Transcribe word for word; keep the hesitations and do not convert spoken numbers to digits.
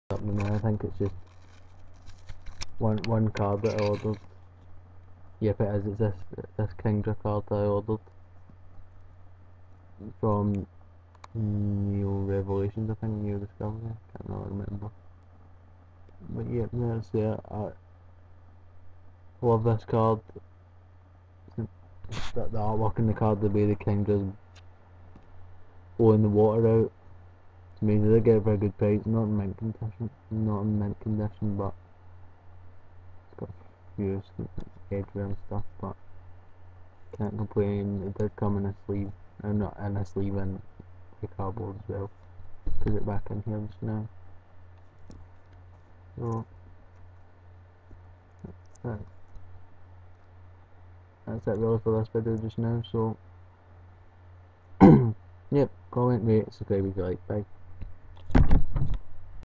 Something there. I think it's just one one card that I ordered. Yep, it is. It's this this Kingdra card that I ordered from New Revelations. I think New Discovery. I can't really remember. But yep, that's it. I love this card. The, the artwork in the card, the way the Kingdra's blowing the water out. It's amazing. They get a very good price. Not in mint condition. Not in mint condition, but it's got a few edgeware and stuff. But can't complain. It did come in a sleeve. No, not in a sleeve, and the cardboard as well. Put it back in here just now. So that's, that's it really for this video just now. So yep, comment, rate, subscribe if you like. Bye.